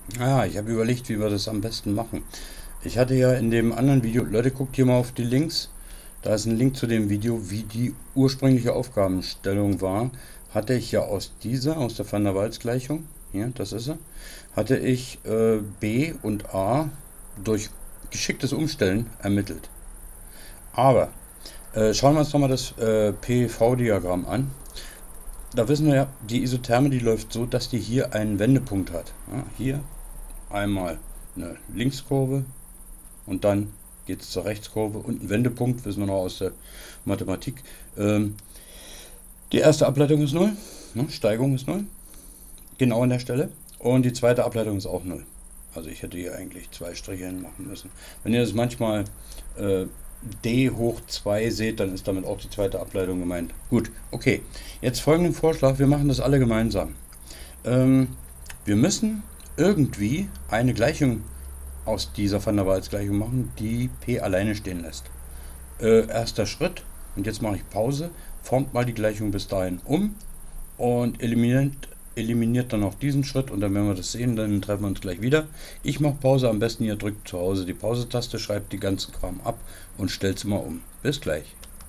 Ja, ich habe überlegt, wie wir das am besten machen. Ich hatte ja in dem anderen Video, Leute, guckt hier mal auf die Links. Da ist ein Link zu dem Video, wie die ursprüngliche Aufgabenstellung war. Hatte ich ja aus der Van der Waals-Gleichung, hier, das ist sie, hatte ich B und A durch geschicktes Umstellen ermittelt. Aber schauen wir uns nochmal das PV-Diagramm an. Da wissen wir ja, die Isotherme, die läuft so, dass die hier einen Wendepunkt hat. Ja, hier einmal eine Linkskurve und dann geht es zur Rechtskurve und ein Wendepunkt, wissen wir noch aus der Mathematik. Die erste Ableitung ist null, ne, Steigung ist null, genau an der Stelle. Und die zweite Ableitung ist auch null. Also ich hätte hier eigentlich zwei Striche hinmachen müssen. Wenn ihr das manchmal äh, d hoch 2 seht, dann ist damit auch die zweite Ableitung gemeint. Gut, okay. Jetzt folgenden Vorschlag, wir machen das alle gemeinsam. Ähm, Wir müssen irgendwie eine Gleichung aus dieser Van der Waals-Gleichung machen, die P alleine stehen lässt. Erster Schritt, und jetzt mache ich Pause, formt mal die Gleichung bis dahin um und eliminiert dann auch diesen Schritt und dann werden wir das sehen, dann treffen wir uns gleich wieder. Ich mache Pause, am besten ihr drückt zu Hause die Pause-Taste, schreibt die ganzen Kram ab und stellt es mal um. Bis gleich.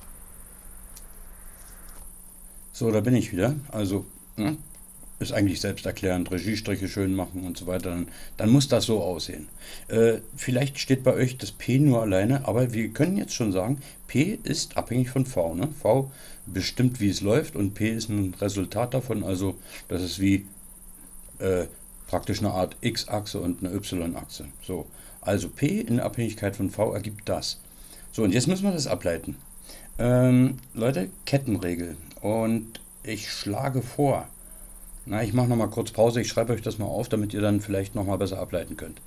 So, da bin ich wieder. Also, ne, ist eigentlich selbsterklärend, Regiestriche schön machen und so weiter, dann muss das so aussehen. Vielleicht steht bei euch das P nur alleine, aber wir können jetzt schon sagen, P ist abhängig von V. Ne? V bestimmt, wie es läuft und P ist ein Resultat davon, also das ist wie äh, praktisch eine Art X-Achse und eine Y-Achse. So, also P in Abhängigkeit von V ergibt das. So, und jetzt müssen wir das ableiten. Leute, Kettenregel. Und ich schlage vor, na, ich mache nochmal kurz Pause, ich schreibe euch das mal auf, damit ihr dann vielleicht nochmal besser ableiten könnt.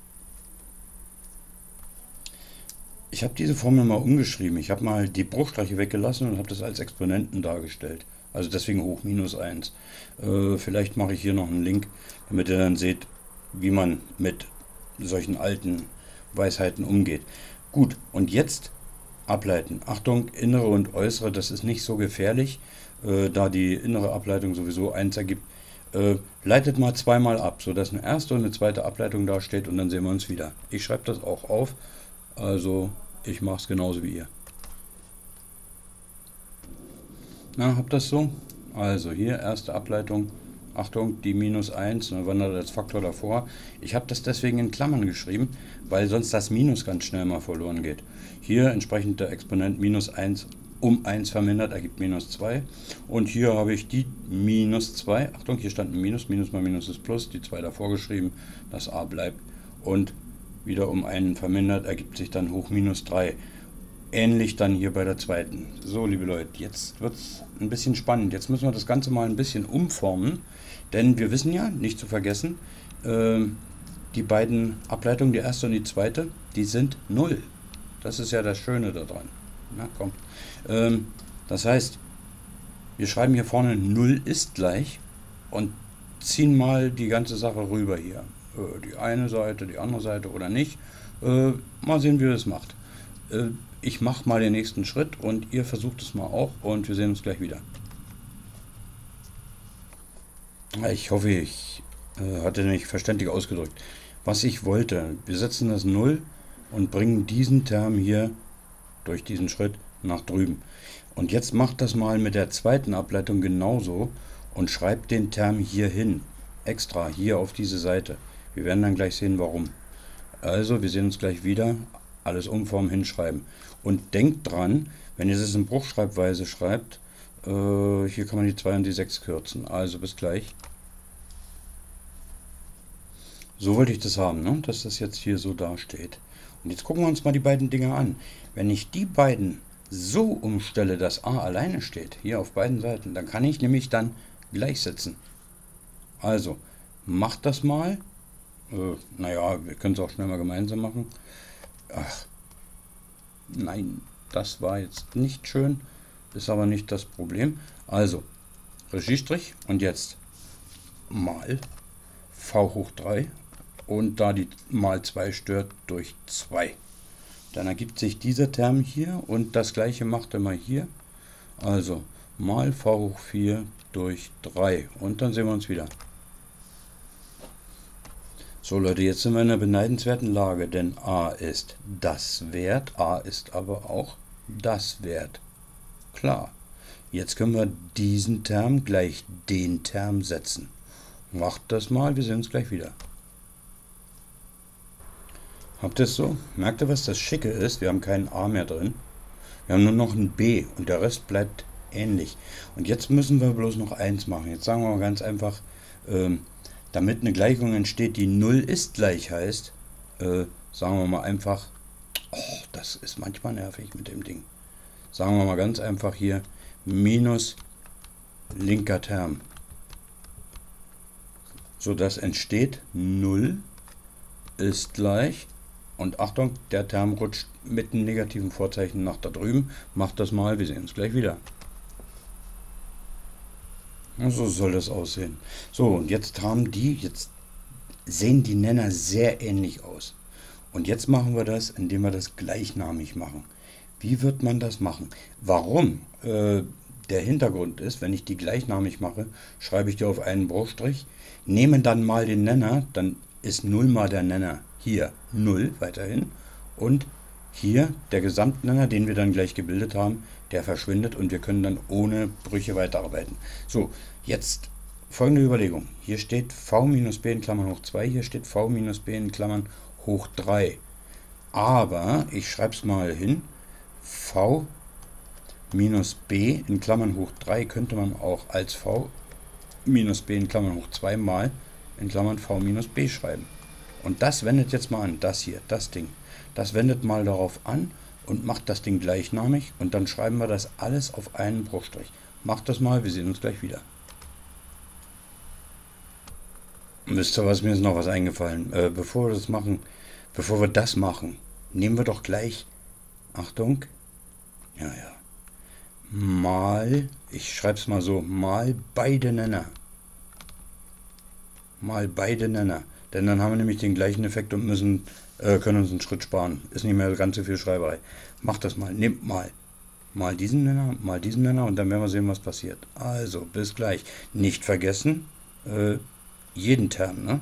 Ich habe diese Formel mal umgeschrieben. Ich habe mal die Bruchstreiche weggelassen und habe das als Exponenten dargestellt. Also deswegen hoch minus 1. Vielleicht mache ich hier noch einen Link, damit ihr dann seht, wie man mit solchen alten Weisheiten umgeht. Gut, und jetzt ableiten. Achtung, innere und äußere, das ist nicht so gefährlich, da die innere Ableitung sowieso 1 ergibt. Leitet mal zweimal ab, sodass eine erste und eine zweite Ableitung dasteht und dann sehen wir uns wieder. Ich schreibe das auch auf, also ich mache es genauso wie ihr. Na, habt das so? Also hier erste Ableitung. Achtung, die minus 1, dann wandert als Faktor davor. Ich habe das deswegen in Klammern geschrieben, weil sonst das Minus ganz schnell mal verloren geht. Hier entsprechend der Exponent minus 1 um 1 vermindert, ergibt minus 2. Und hier habe ich die minus 2. Achtung, hier stand ein Minus, Minus mal Minus ist Plus, die 2 davor geschrieben, das a bleibt. Und wieder um einen vermindert, ergibt sich dann hoch minus 3. Ähnlich dann hier bei der zweiten. So, liebe Leute, jetzt wird es ein bisschen spannend. Jetzt müssen wir das Ganze mal ein bisschen umformen, denn wir wissen ja, nicht zu vergessen, die beiden Ableitungen, die erste und die zweite, die sind null. Das ist ja das Schöne daran. Na komm. Das heißt, wir schreiben hier vorne 0 ist gleich und ziehen mal die ganze Sache rüber hier. Die eine Seite, die andere Seite oder nicht. Mal sehen, wie ihr das macht. Ich mache mal den nächsten Schritt und ihr versucht es mal auch und wir sehen uns gleich wieder. Ich hoffe, ich hatte mich verständlich ausgedrückt. Was ich wollte, wir setzen das 0 und bringen diesen Term hier durch diesen Schritt nach drüben. Und jetzt macht das mal mit der zweiten Ableitung genauso und schreibt den Term hier hin, extra hier auf diese Seite. Wir werden dann gleich sehen, warum. Also, wir sehen uns gleich wieder. Alles umformen, hinschreiben. Und denkt dran, wenn ihr es in Bruchschreibweise schreibt, hier kann man die 2 und die 6 kürzen. Also bis gleich. So wollte ich das haben, ne? Dass das jetzt hier so dasteht. Und jetzt gucken wir uns mal die beiden Dinge an. Wenn ich die beiden so umstelle, dass a alleine steht, hier auf beiden Seiten, dann kann ich nämlich dann gleichsetzen. Also, macht das mal. Naja, wir können es auch schnell mal gemeinsam machen. Ach, nein, das war jetzt nicht schön, ist aber nicht das Problem. Also, Regiestrich und jetzt mal v hoch 3 und da die mal 2 stört, durch 2. Dann ergibt sich dieser Term hier und das gleiche macht er mal hier. Also mal v hoch 4 durch 3 und dann sehen wir uns wieder. So Leute, jetzt sind wir in einer beneidenswerten Lage, denn a ist das Wert, a ist aber auch das Wert. Klar. Jetzt können wir diesen Term gleich den Term setzen. Macht das mal, wir sehen uns gleich wieder. Habt ihr es so? Merkt ihr, was das Schicke ist? Wir haben keinen a mehr drin. Wir haben nur noch ein b und der Rest bleibt ähnlich. Und jetzt müssen wir bloß noch eins machen. Jetzt sagen wir mal ganz einfach, damit eine Gleichung entsteht, die 0 ist gleich heißt, sagen wir mal einfach, oh, das ist manchmal nervig mit dem Ding. Sagen wir mal ganz einfach hier, minus linker Term. So, das entsteht 0 ist gleich, und Achtung, der Term rutscht mit einem negativen Vorzeichen nach da drüben. Macht das mal, wir sehen uns gleich wieder. Und so soll das aussehen. So, und jetzt sehen die Nenner sehr ähnlich aus. Und jetzt machen wir das, indem wir das gleichnamig machen. Wie wird man das machen? Warum? Der Hintergrund ist, wenn ich die gleichnamig mache, schreibe ich die auf einen Bruchstrich, nehme dann mal den Nenner, dann ist 0 mal der Nenner hier 0 weiterhin und hier der Gesamtnenner, den wir dann gleich gebildet haben, der verschwindet und wir können dann ohne Brüche weiterarbeiten. So, jetzt folgende Überlegung. Hier steht v minus b in Klammern hoch 2, hier steht v minus b in Klammern hoch 3. Aber ich schreibe es mal hin, v minus b in Klammern hoch 3 könnte man auch als v minus b in Klammern hoch 2 mal in Klammern v minus b schreiben. Und das wendet jetzt mal an, das hier, das Ding. Das wendet mal darauf an und macht das Ding gleichnamig und dann schreiben wir das alles auf einen Bruchstrich. Macht das mal, wir sehen uns gleich wieder. Wisst ihr was, mir ist noch was eingefallen. Bevor wir das machen, nehmen wir doch gleich, Achtung, ja, mal, ich schreibe es mal so, mal beide Nenner. Mal beide Nenner. Denn dann haben wir nämlich den gleichen Effekt und können uns einen Schritt sparen. Ist nicht mehr ganz so viel Schreiberei. Macht das mal. Nehmt mal diesen Nenner und dann werden wir sehen, was passiert. Also, bis gleich. Nicht vergessen, jeden Term, ne?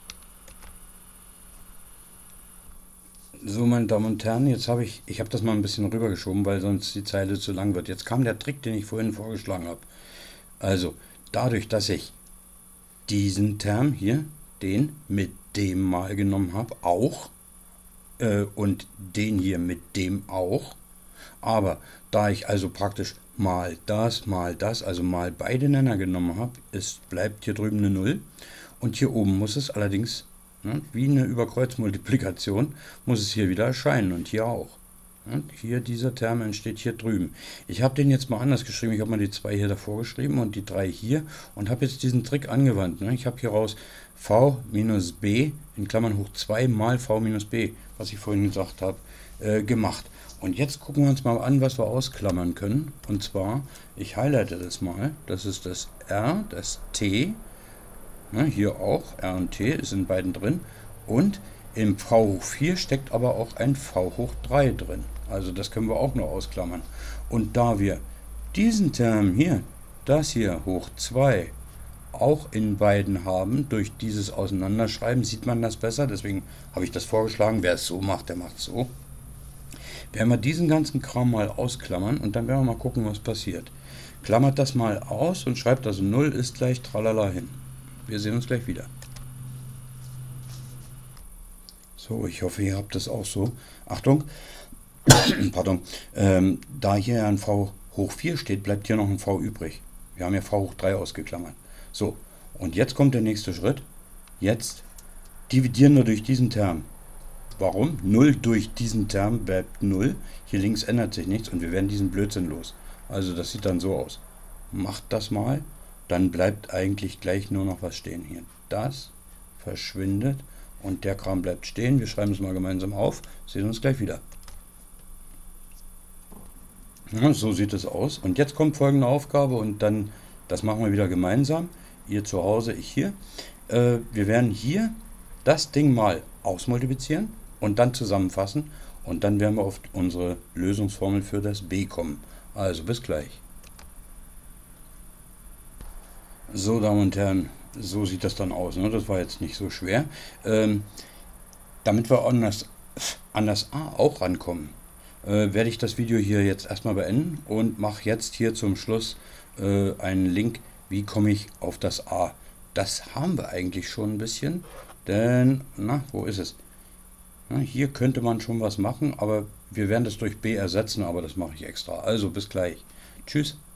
So, meine Damen und Herren, jetzt habe ich habe das mal ein bisschen rübergeschoben, weil sonst die Zeile zu lang wird. Jetzt kam der Trick, den ich vorhin vorgeschlagen habe. Also, dadurch, dass ich diesen Term hier, den mit dem mal genommen habe, auch, und den hier mit dem auch, aber da ich also praktisch mal das, also mal beide Nenner genommen habe, bleibt hier drüben eine 0 und hier oben muss es allerdings, ne, wie eine Überkreuzmultiplikation, muss es hier wieder erscheinen und hier auch. Und hier dieser Term entsteht hier drüben. Ich habe den jetzt mal anders geschrieben. Ich habe mal die 2 hier davor geschrieben und die 3 hier und habe jetzt diesen Trick angewandt. Ne? Ich habe hier raus v minus b in Klammern hoch 2 mal v minus b, was ich vorhin gesagt habe, gemacht. Und jetzt gucken wir uns mal an, was wir ausklammern können. Und zwar, ich highlighte das mal. Das ist das r, das t. Ne? Hier auch, r und t ist in beiden drin. Und im v hoch 4 steckt aber auch ein v hoch 3 drin. Also das können wir auch noch ausklammern. Und da wir diesen Term hier, das hier hoch 2, auch in beiden haben, durch dieses Auseinanderschreiben sieht man das besser. Deswegen habe ich das vorgeschlagen. Wer es so macht, der macht es so. Werden wir diesen ganzen Kram mal ausklammern und dann werden wir mal gucken, was passiert. Klammert das mal aus und schreibt also 0 ist gleich tralala hin. Wir sehen uns gleich wieder. So, ich hoffe, ihr habt das auch so. Achtung, pardon, da hier ein v hoch 4 steht, bleibt hier noch ein v übrig. Wir haben ja v hoch 3 ausgeklammert. So, und jetzt kommt der nächste Schritt. Jetzt dividieren wir durch diesen Term. Warum? 0 durch diesen Term bleibt 0. Hier links ändert sich nichts und wir werden diesen Blödsinn los. Also das sieht dann so aus. Macht das mal, dann bleibt eigentlich gleich nur noch was stehen hier. Das verschwindet. Und der Kram bleibt stehen. Wir schreiben es mal gemeinsam auf. Sehen uns gleich wieder. Ja, so sieht es aus. Und jetzt kommt folgende Aufgabe und dann, das machen wir wieder gemeinsam. Ihr zu Hause, ich hier. Wir werden hier das Ding mal ausmultiplizieren und dann zusammenfassen. Und dann werden wir auf unsere Lösungsformel für das b kommen. Also bis gleich. So, Damen und Herren, so sieht das dann aus. Ne? Das war jetzt nicht so schwer. Damit wir an das A auch rankommen, werde ich das Video hier jetzt erstmal beenden und mache jetzt hier zum Schluss einen Link, wie komme ich auf das A. Das haben wir eigentlich schon ein bisschen, denn, na, wo ist es? Na, hier könnte man schon was machen, aber wir werden das durch B ersetzen, aber das mache ich extra. Also bis gleich. Tschüss.